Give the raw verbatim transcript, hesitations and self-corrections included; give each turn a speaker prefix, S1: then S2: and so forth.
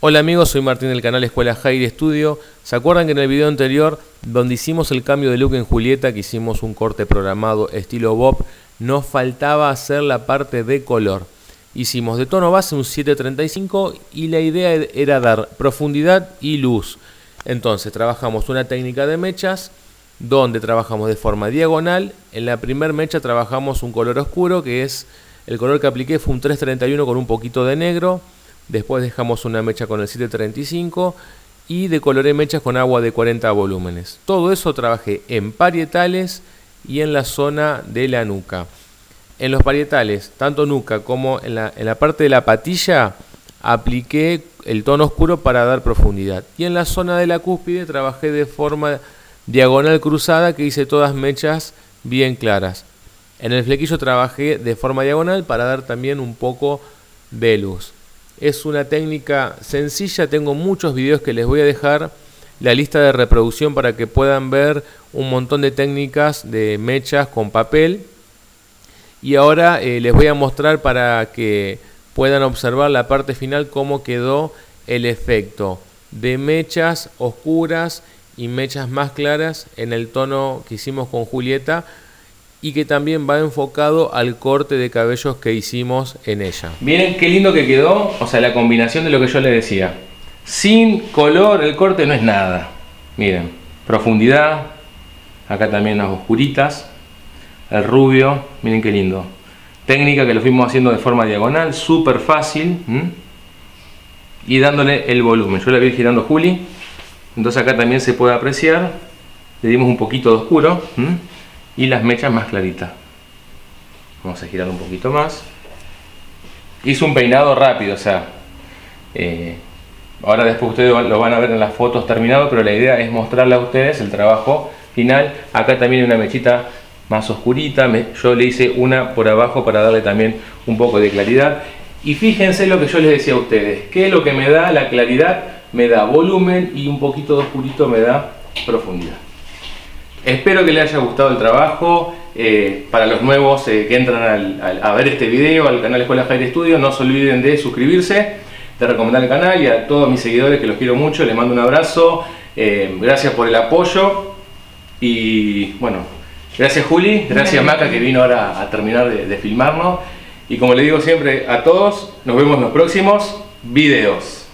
S1: Hola amigos, soy Martín del canal Escuela Jaire Studio. ¿Se acuerdan que en el video anterior, donde hicimos el cambio de look en Julieta, que hicimos un corte programado estilo Bob, nos faltaba hacer la parte de color? Hicimos de tono base un siete treinta y cinco y la idea era dar profundidad y luz. Entonces trabajamos una técnica de mechas, donde trabajamos de forma diagonal. En la primera mecha trabajamos un color oscuro, que es el color que apliqué, fue un tres treinta y uno con un poquito de negro. Después dejamos una mecha con el siete treinta y cinco y decoloré mechas con agua de cuarenta volúmenes. Todo eso trabajé en parietales y en la zona de la nuca. En los parietales, tanto nuca como en la, en la parte de la patilla, apliqué el tono oscuro para dar profundidad. Y en la zona de la cúspide trabajé de forma diagonal cruzada, que hice todas mechas bien claras. En el flequillo trabajé de forma diagonal para dar también un poco de luz. Es una técnica sencilla, tengo muchos videos que les voy a dejar la lista de reproducción para que puedan ver un montón de técnicas de mechas con papel. Y ahora eh, les voy a mostrar para que puedan observar la parte final cómo quedó el efecto de mechas oscuras y mechas más claras en el tono que hicimos con Julieta, y que también va enfocado al corte de cabellos que hicimos en ella. Miren qué lindo que quedó, o sea, la combinación de lo que yo les decía. Sin color el corte no es nada. Miren, profundidad, acá también las oscuritas, el rubio, miren qué lindo. Técnica que lo fuimos haciendo de forma diagonal, súper fácil, ¿m? Y dándole el volumen. Yo la voy girando Juli, entonces acá también se puede apreciar. Le dimos un poquito de oscuro, ¿m? Y las mechas más claritas. Vamos a girar un poquito más. Hice un peinado rápido, o sea, eh, ahora después ustedes lo van a ver en las fotos terminado, pero la idea es mostrarle a ustedes el trabajo final. Acá también hay una mechita más oscurita, me, yo le hice una por abajo para darle también un poco de claridad. Y fíjense lo que yo les decía a ustedes, que lo que me da la claridad, me da volumen, y un poquito de oscurito me da profundidad. Espero que les haya gustado el trabajo. Eh, para los nuevos eh, que entran al, al, a ver este video al canal Escuela Jaire Studio, no se olviden de suscribirse, de recomendar el canal, y a todos mis seguidores que los quiero mucho, les mando un abrazo. Eh, gracias por el apoyo y bueno, gracias Juli, gracias Maca que vino ahora a terminar de, de filmarnos, y como les digo siempre a todos, nos vemos en los próximos videos.